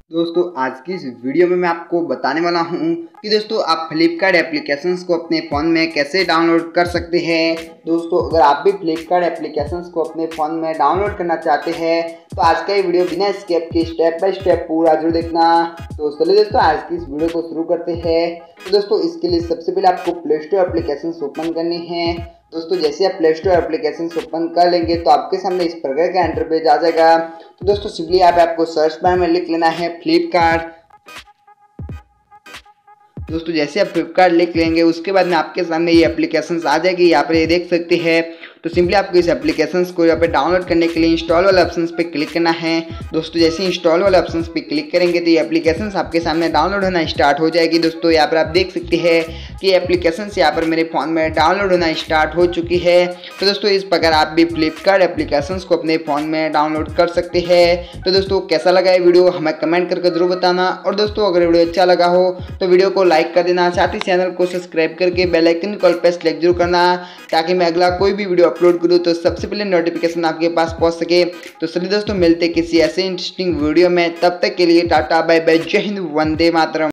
दोस्तों आज की इस वीडियो में मैं आपको बताने वाला हूं कि दोस्तों आप फ्लिपकार्ट एप्लीकेशंस को अपने फ़ोन में कैसे डाउनलोड कर सकते हैं। दोस्तों अगर आप भी फ्लिपकार्ट एप्लीकेशंस को अपने फ़ोन में डाउनलोड करना चाहते हैं तो आज का ये वीडियो बिना स्किप के स्टेप बाय स्टेप पूरा जरूर देखना। तो चलिए दोस्तों आज की इस वीडियो को शुरू करते हैं। तो दोस्तों इसके लिए सबसे पहले आपको प्ले स्टोर एप्लीकेशंस ओपन करनी है। दोस्तों जैसे आप प्ले स्टोर एप्लीकेशन ओपन कर लेंगे तो आपके सामने इस प्रकार का इंटरफेस आ जाएगा। तो दोस्तों सिंपली यहाँ पे आपको सर्च बार में लिख लेना है फ्लिपकार्ट। दोस्तों जैसे आप फ्लिपकार्ट लिख लेंगे उसके बाद में आपके सामने ये एप्लीकेशंस आ जाएगी। यहाँ पर ये देख सकते हैं। तो सिंपली आपको इस एप्लीकेशंस को यहाँ पे डाउनलोड करने के लिए इंस्टॉल वाले ऑप्शंस पे क्लिक करना है। दोस्तों जैसे इंस्टॉल वाले ऑप्शंस पे क्लिक करेंगे तो ये एप्लीकेशंस आपके सामने डाउनलोड होना स्टार्ट हो जाएगी। दोस्तों यहाँ पर आप देख सकते हैं कि एप्लीकेशंस यहाँ पर मेरे फ़ोन में डाउनलोड होना स्टार्ट हो चुकी है। तो दोस्तों इस प्रकार आप भी फ्लिपकार्ट एप्लीकेशंस को अपने फ़ोन में डाउनलोड कर सकते हैं। तो दोस्तों कैसा लगा ये वीडियो हमें कमेंट करके जरूर बताना। और दोस्तों अगर वीडियो अच्छा लगा हो तो वीडियो को लाइक कर देना, साथ ही चैनल को सब्सक्राइब करके बेल आइकन कॉल पर सेलेक्ट जरूर करना ताकि मैं अगला कोई भी वीडियो अपलोड करूँ तो सबसे पहले नोटिफिकेशन आपके पास पहुंच सके। तो चलिए दोस्तों मिलते किसी ऐसे इंटरेस्टिंग वीडियो में, तब तक के लिए टाटा बाय बाय, जय हिंद, वंदे मातरम।